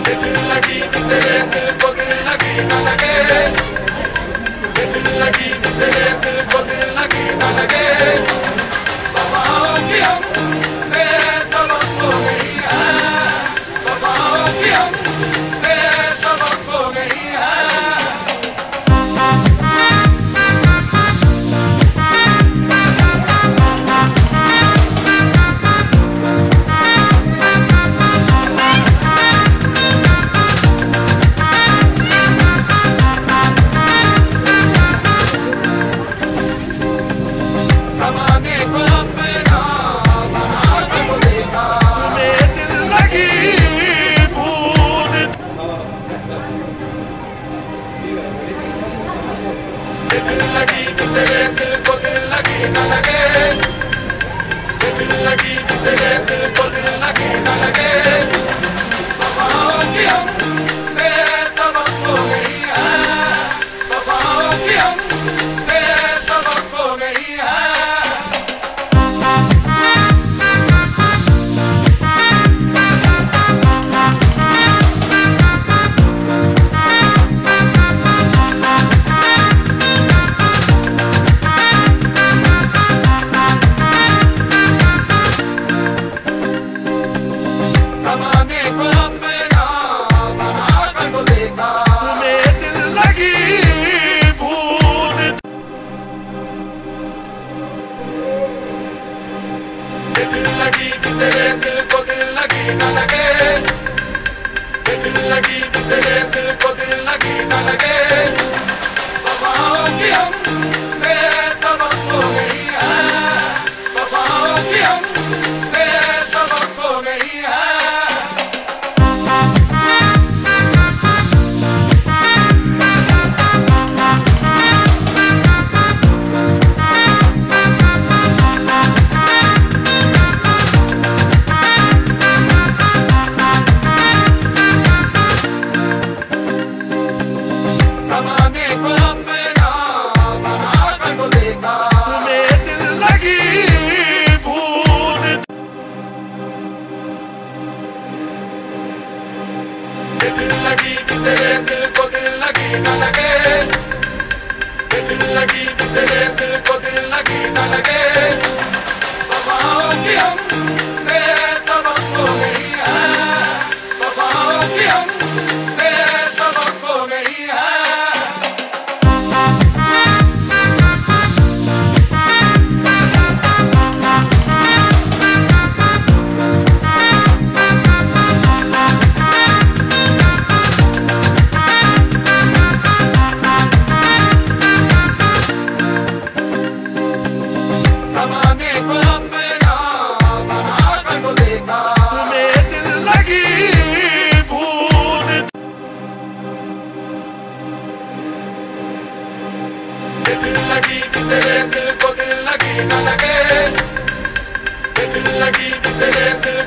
दिल लगी कि तेरे दिल को दिल लगी न लगे, दिल लगी कि तेरे दिल को दिल लगी न लगे। वफाओं की हमसे सबक हो गई है, वफाओं की हमसे सबक हो गई है। ज़माने को अपना बना के वो देखा, तुम्हें दिल लगी भूल, दिल लगी कि तेरे दिल को दिल लगी न लगे, दिल लगी कि तेरे दिल को दिल लगी न लगे। वफाओं की हमसे सबक हो गई है, वफाओं की हमसे सबक हो गई है। ज़माने को अपना बना कर वो देखा, तुम्हें दिल लगी भूल, दिल लगी कि तेरे दिल को दिल लगी न लगे, दिल लगी कि तेरे दिल को दिल लगी न लगे। वफाओं की हमसे सबक हो गई है, वफाओं की हमसे सबक हो गई है। ज़माने को अपना बना कर वो देखा, तुम्हें दिल लगी भूल, दिल लगी कि तेरे दिल को दिल लगी न लगे, दिल लगी कि तेरे दिल को दिल लगी न लगे। वफाओं की हमसे सबक हो गई है, वफाओं की हमसे सबक हो गई है। ज़माने को अपना बना कर वो देखा, तुम्हें दिल लगी भूल, दिल लगी कि तेरे दिल को दिल लगी न लगे, दिल लगी कि तेरे दिल